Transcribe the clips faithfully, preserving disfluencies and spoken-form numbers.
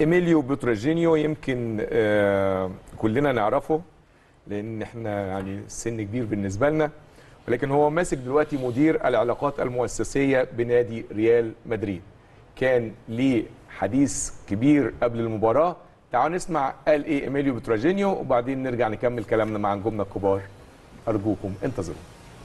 إيميليو بوتراجينيو يمكن آه كلنا نعرفه، لأن احنا يعني السن كبير بالنسبة لنا، ولكن هو ماسك دلوقتي مدير العلاقات المؤسسية بنادي ريال مدريد. كان ليه حديث كبير قبل المباراة. تعالوا نسمع قال ايه إيميليو بوتراجينيو وبعدين نرجع نكمل كلامنا مع نجومنا الكبار. أرجوكم انتظروا.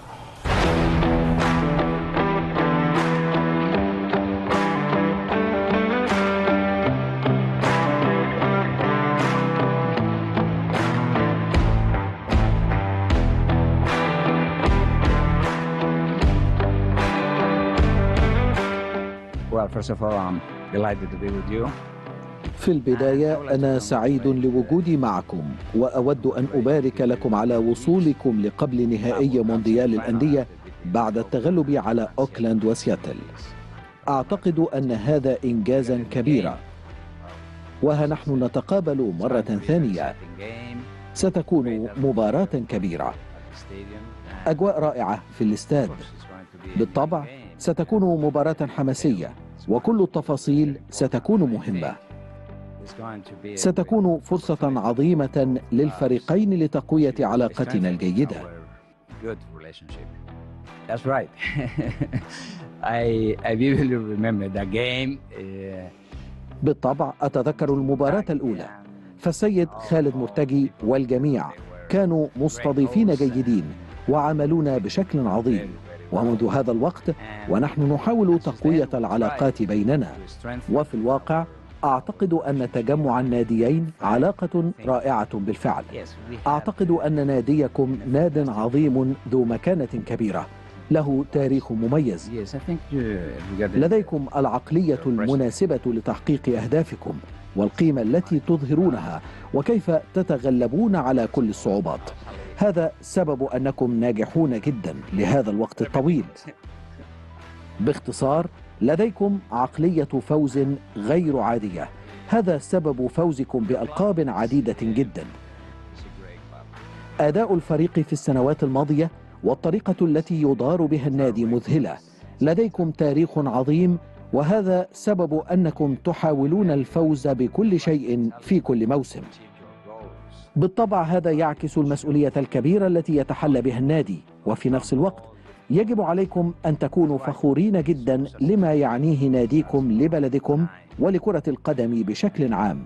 Well, first of all, I'm delighted to be with you. في البداية أنا سعيد لوجودي معكم، وأود أن أبارك لكم على وصولكم لقبل نهائي مونديال الأندية بعد التغلب على أوكلاند وسياتل. أعتقد أن هذا إنجازا كبيرا، وها نحن نتقابل مرة ثانية. ستكون مباراة كبيرة، أجواء رائعة في الاستاد. بالطبع ستكون مباراة حماسية، وكل التفاصيل ستكون مهمة. ستكون فرصة عظيمة للفريقين لتقوية علاقتنا الجيدة. That's right. I I vividly remember the game. بالطبع أتذكر المباراة الأولى، فالسيد خالد مرتجي والجميع كانوا مستضيفين جيدين وعملونا بشكل عظيم، ومنذ هذا الوقت ونحن نحاول تقوية العلاقات بيننا. وفي الواقع أعتقد أن تجمع الناديين علاقة رائعة بالفعل. أعتقد أن ناديكم ناد عظيم ذو مكانة كبيرة، له تاريخ مميز. لديكم العقلية المناسبة لتحقيق أهدافكم والقيمة التي تظهرونها وكيف تتغلبون على كل الصعوبات. هذا سبب أنكم ناجحون جدا لهذا الوقت الطويل. باختصار، لديكم عقلية فوز غير عادية. هذا سبب فوزكم بألقاب عديدة جدا. أداء الفريق في السنوات الماضية والطريقة التي يدار بها النادي مذهلة. لديكم تاريخ عظيم، وهذا سبب أنكم تحاولون الفوز بكل شيء في كل موسم. بالطبع هذا يعكس المسؤولية الكبيرة التي يتحلى بها النادي، وفي نفس الوقت يجب عليكم أن تكونوا فخورين جدا لما يعنيه ناديكم لبلدكم ولكرة القدم بشكل عام.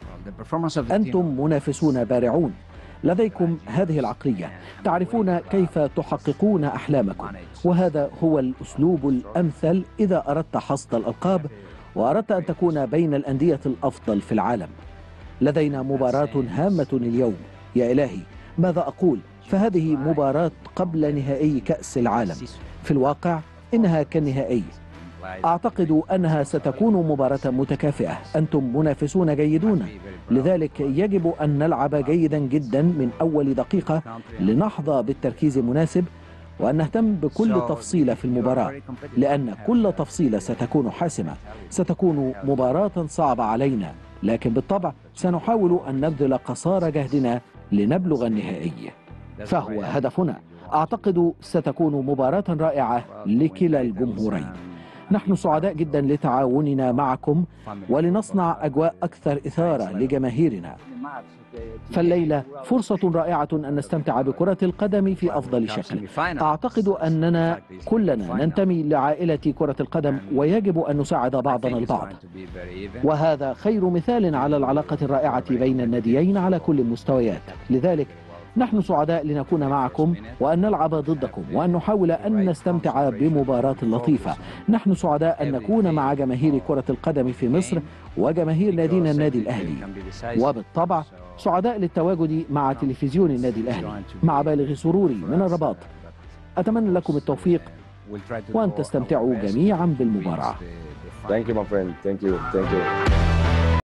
أنتم منافسون بارعون، لديكم هذه العقلية، تعرفون كيف تحققون أحلامكم، وهذا هو الأسلوب الأمثل إذا أردت حصد الألقاب وأردت أن تكون بين الأندية الأفضل في العالم. لدينا مباراة هامة اليوم. يا إلهي، ماذا أقول؟ فهذه مباراة قبل نهائي كأس العالم. في الواقع إنها كالنهائي. أعتقد أنها ستكون مباراة متكافئة. أنتم منافسون جيدون، لذلك يجب أن نلعب جيدا جدا من أول دقيقة لنحظى بالتركيز المناسب، وأن نهتم بكل تفصيلة في المباراة، لأن كل تفصيلة ستكون حاسمة. ستكون مباراة صعبة علينا، لكن بالطبع سنحاول أن نبذل قصارى جهدنا لنبلغ النهائي، فهو هدفنا. أعتقد ستكون مباراة رائعة لكلا الجمهورين. نحن سعداء جدا لتعاوننا معكم ولنصنع أجواء أكثر إثارة لجماهيرنا. فالليلة فرصة رائعة أن نستمتع بكرة القدم في أفضل شكل. أعتقد أننا كلنا ننتمي لعائلة كرة القدم، ويجب أن نساعد بعضنا البعض، وهذا خير مثال على العلاقة الرائعة بين الناديين على كل المستويات. لذلك نحن سعداء لنكون معكم وأن نلعب ضدكم وأن نحاول أن نستمتع بمباراة لطيفة. نحن سعداء أن نكون مع جماهير كرة القدم في مصر وجماهير نادينا النادي الأهلي، وبالطبع سعداء للتواجد مع تلفزيون النادي الأهلي. مع بالغ سروري من الرباط، أتمنى لكم التوفيق وأن تستمتعوا جميعا بالمباراة. Thank you my friend. Thank you. Thank you.